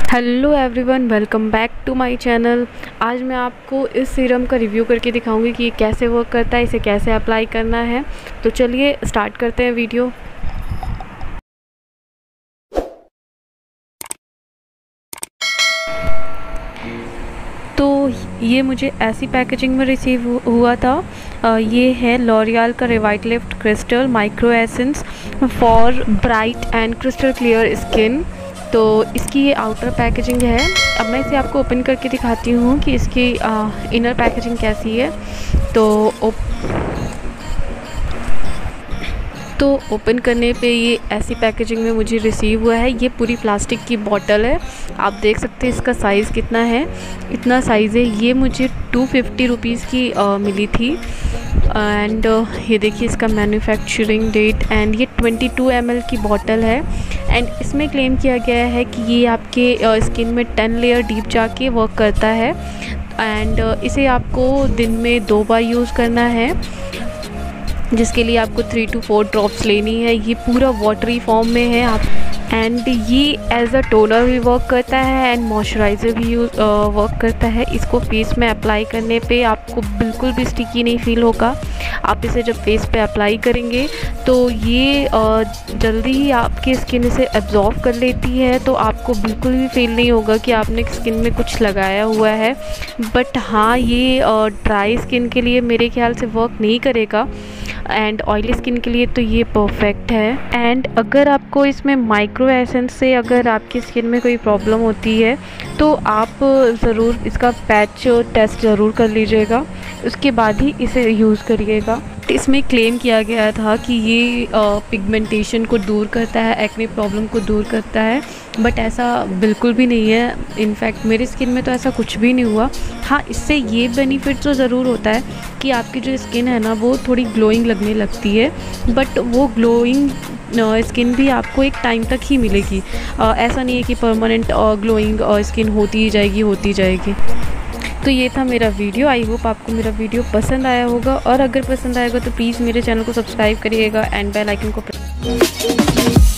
Hello everyone, welcome back to my channel. आज मैं आपको इस सीरम का रिव्यू करके दिखाऊंगी कि ये कैसे वर्क करता है, इसे कैसे अप्लाई करना है। तो चलिए स्टार्ट करते हैं वीडियो। तो ये मुझे ऐसी पैकेजिंग में रिसीव हुआ था। ये है लॉरियल का Revitalift crystal micro essence for bright and crystal clear skin. तो इसकी ये आउटर पैकेजिंग है। अब मैं इसे आपको ओपन करके दिखाती हूँ कि इसकी इनर पैकेजिंग कैसी है। तो ओपन करने पे ये ऐसी पैकेजिंग में मुझे रिसीव हुआ है। ये पूरी प्लास्टिक की बॉटल है। आप देख सकते हैं इसका साइज़ कितना है, इतना साइज़ है। ये मुझे 250 रुपीज़ की मिली थी। एंड ये देखिए इसका मैन्युफैक्चरिंग डेट। एंड ये 22 ml की बॉटल है। एंड इसमें क्लेम किया गया है कि ये आपके स्किन में 10 लेयर डीप जाके वर्क करता है। एंड इसे आपको दिन में 2 बार यूज़ करना है, जिसके लिए आपको 3 to 4 ड्रॉप्स लेनी है। ये पूरा वाटरी फॉर्म में है आप। एंड ये एज अ टोनर भी वर्क करता है एंड मॉइस्चराइज़र भी वर्क करता है। इसको फेस में अप्लाई करने पे आपको बिल्कुल भी स्टिकी नहीं फील होगा। आप इसे जब फेस पे अप्लाई करेंगे तो ये जल्दी ही आपकी स्किन इसे एब्जॉर्ब कर लेती है। तो आपको बिल्कुल भी फील नहीं होगा कि आपने स्किन में कुछ लगाया हुआ है। बट हाँ, ये ड्राई स्किन के लिए मेरे ख्याल से वर्क नहीं करेगा। एंड ऑयली स्किन के लिए तो ये परफेक्ट है। एंड अगर आपको इसमें माइक्रो एसेंस से अगर आपकी स्किन में कोई प्रॉब्लम होती है तो आप ज़रूर इसका पैच टेस्ट ज़रूर कर लीजिएगा, उसके बाद ही इसे यूज़ करिएगा। इसमें क्लेम किया गया था कि ये पिगमेंटेशन को दूर करता है, एक्ने प्रॉब्लम को दूर करता है। बट ऐसा बिल्कुल भी नहीं है। इनफैक्ट मेरी स्किन में तो ऐसा कुछ भी नहीं हुआ। हाँ, इससे ये बेनिफिट तो ज़रूर होता है कि आपकी जो स्किन है ना वो थोड़ी ग्लोइंग लगने लगती है। बट वो ग्लोइंग स्किन भी आपको एक टाइम तक ही मिलेगी। ऐसा नहीं है कि परमानेंट ग्लोइंग स्किन होती जाएगी। तो ये था मेरा वीडियो। आई होप आपको मेरा वीडियो पसंद आया होगा, और अगर पसंद आएगा तो प्लीज़ मेरे चैनल को सब्सक्राइब करिएगा एंड बेल आइकन को